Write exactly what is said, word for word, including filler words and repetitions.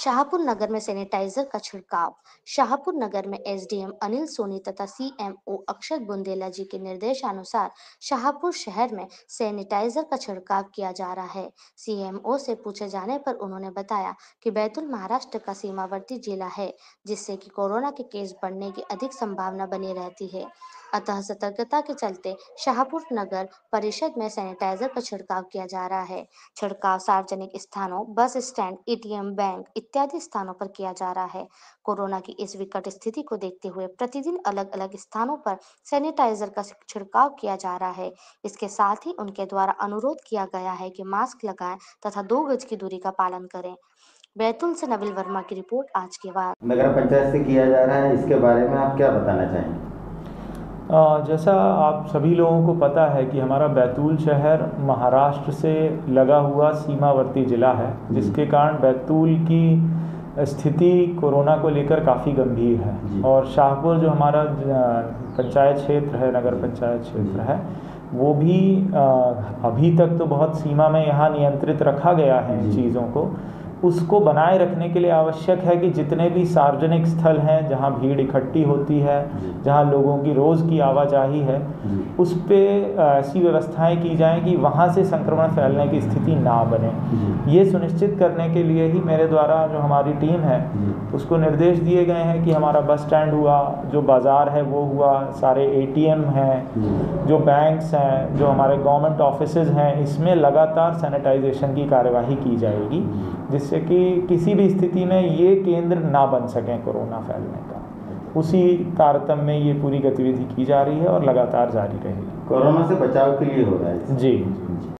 शाहपुर नगर में सैनिटाइजर का छिड़काव। शाहपुर नगर में एसडीएम अनिल सोनी तथा सीएमओ अक्षत बुंदेला जी के निर्देशानुसार शाहपुर शहर में सैनिटाइजर का छिड़काव किया जा रहा है। सीएमओ से पूछे जाने पर उन्होंने बताया कि बैतूल महाराष्ट्र का सीमावर्ती जिला है, जिससे कि कोरोना के केस बढ़ने की अधिक संभावना बनी रहती है। अतः सतर्कता के चलते शाहपुर नगर परिषद में सैनिटाइजर का छिड़काव किया जा रहा है। छिड़काव सार्वजनिक स्थानों, बस स्टैंड, एटीएम, बैंक इत्यादि स्थानों पर किया जा रहा है। कोरोना की इस विकट स्थिति को देखते हुए प्रतिदिन अलग अलग स्थानों पर सैनिटाइजर का छिड़काव किया जा रहा है। इसके साथ ही उनके द्वारा अनुरोध किया गया है कि मास्क लगाएं तथा दो गज की दूरी का पालन करें। बैतूल से नविल वर्मा की रिपोर्ट आज के बाद। नगर पंचायत से किया जा रहा है, इसके बारे में आप क्या बताना चाहेंगे? जैसा आप सभी लोगों को पता है कि हमारा बैतूल शहर महाराष्ट्र से लगा हुआ सीमावर्ती ज़िला है, जिसके कारण बैतूल की स्थिति कोरोना को लेकर काफ़ी गंभीर है। और शाहपुर जो हमारा पंचायत क्षेत्र है, नगर पंचायत क्षेत्र है, वो भी अभी तक तो बहुत सीमा में यहाँ नियंत्रित रखा गया है चीज़ों को। उसको बनाए रखने के लिए आवश्यक है कि जितने भी सार्वजनिक स्थल हैं जहाँ भीड़ इकट्ठी होती है, जहाँ लोगों की रोज़ की आवाजाही है, उस पे ऐसी व्यवस्थाएं की जाएं कि वहाँ से संक्रमण फैलने की स्थिति ना बने। ये सुनिश्चित करने के लिए ही मेरे द्वारा जो हमारी टीम है उसको निर्देश दिए गए हैं कि हमारा बस स्टैंड हुआ, जो बाज़ार है वो हुआ, सारे एटीएम हैं, जो बैंक्स हैं, जो हमारे गवर्नमेंट ऑफिसेज़ हैं, इसमें लगातार सैनिटाइजेशन की कार्यवाही की जाएगी, जिससे कि किसी भी स्थिति में ये केंद्र ना बन सकें कोरोना फैलने का। उसी तारतम्य में ये पूरी गतिविधि की जा रही है और लगातार जारी रहेगी। कोरोना से बचाव के लिए हो रहा है जी।